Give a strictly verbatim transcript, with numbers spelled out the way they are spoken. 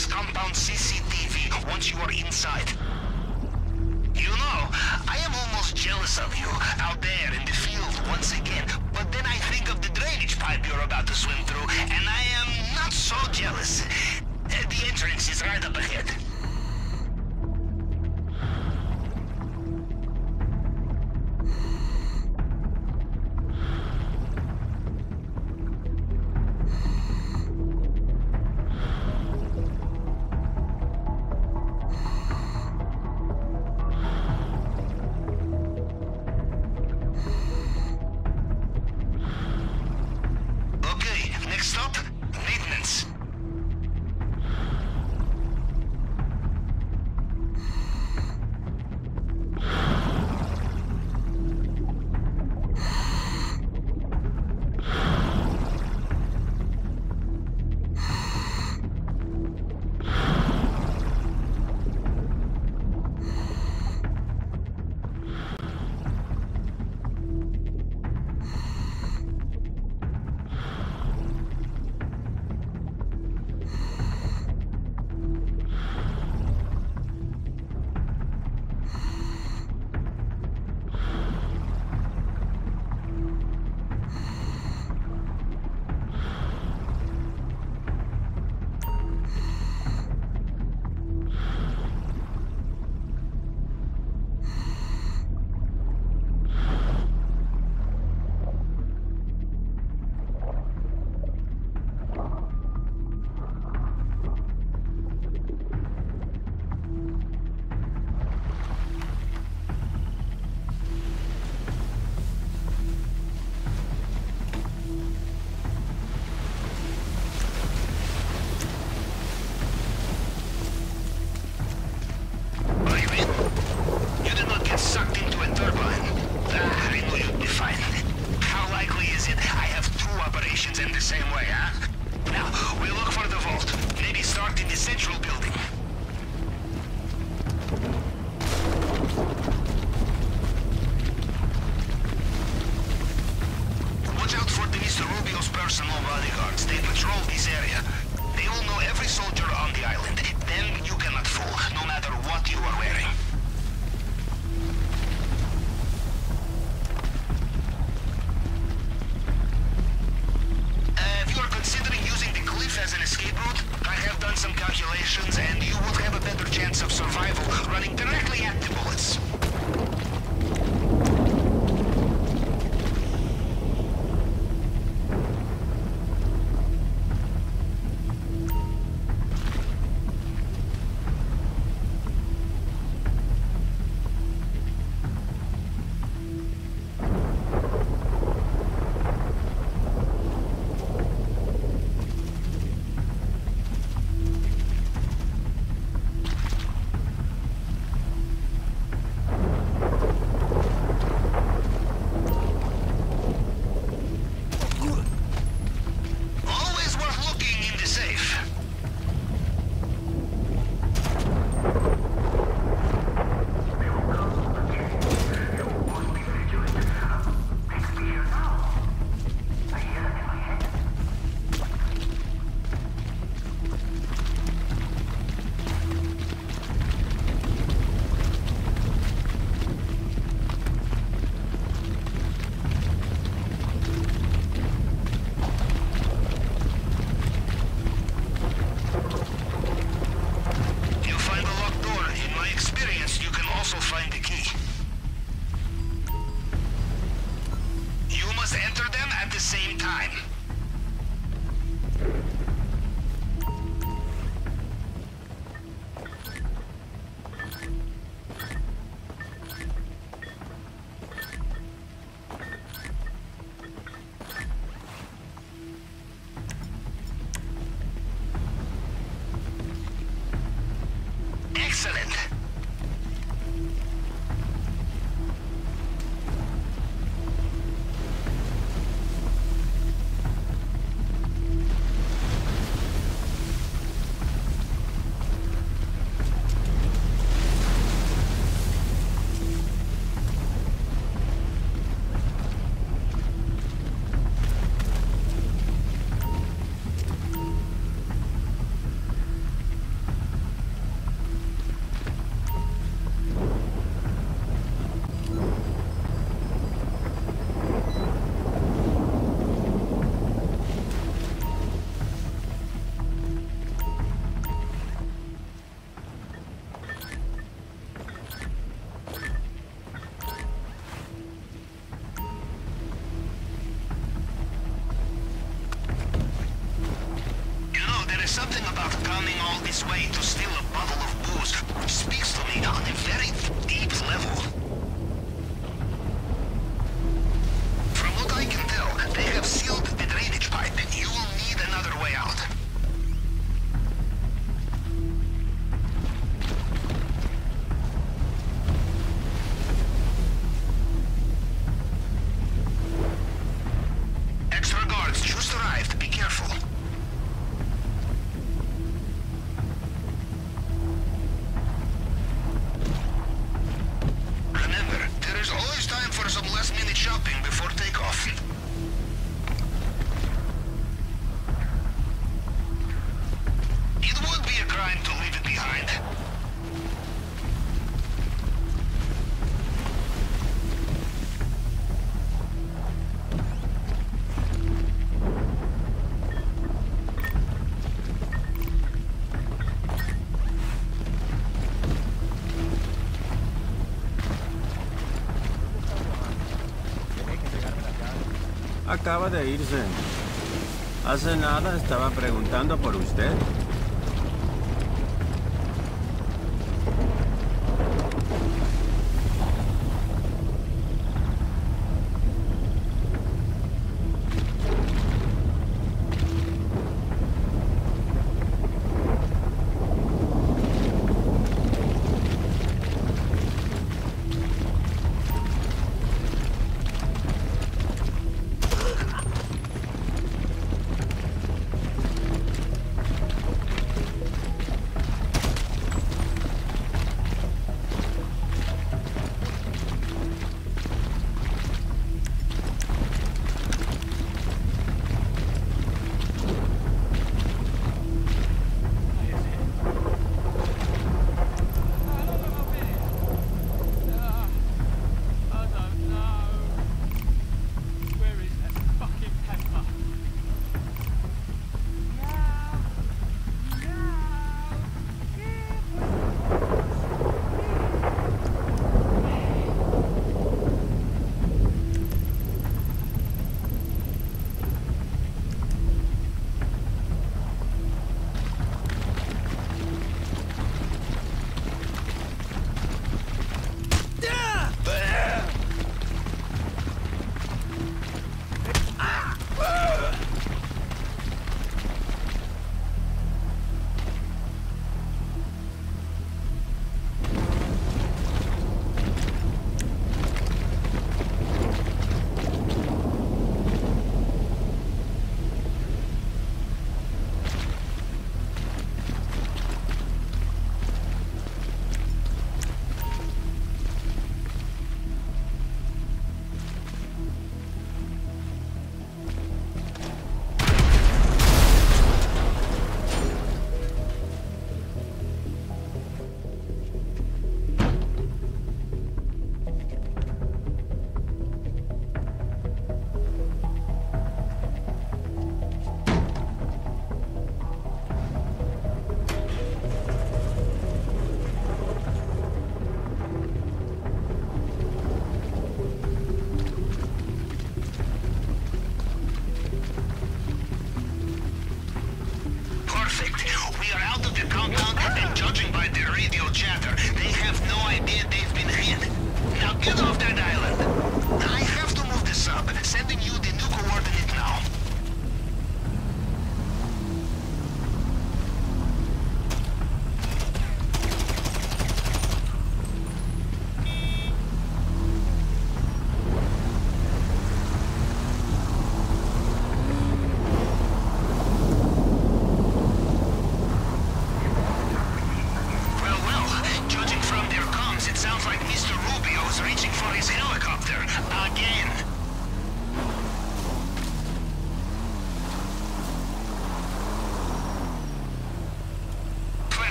access compound C C T V once you are inside. You know, I am almost jealous of you out there in the field once again, but then I think of the drainage pipe you're about to swim through, and I am not so jealous. Uh, The entrance is right up ahead. Stop. Maintenance. And you will have a better chance of survival running directly at the bullets. something about coming all this way to steal a bottle of booze, which speaks to me on a very deep level. From what I can tell, they have sealed the drainage pipe. You will need another way out. Extra guards just arrived. Be careful. Remember, there is always time for some last-minute shopping before takeoff. It would be a crime to leave it behind. Acaba de irse. Hace nada estaba preguntando por usted. Judging by their radio chatter, they have no idea they've been hit. Now get off that island.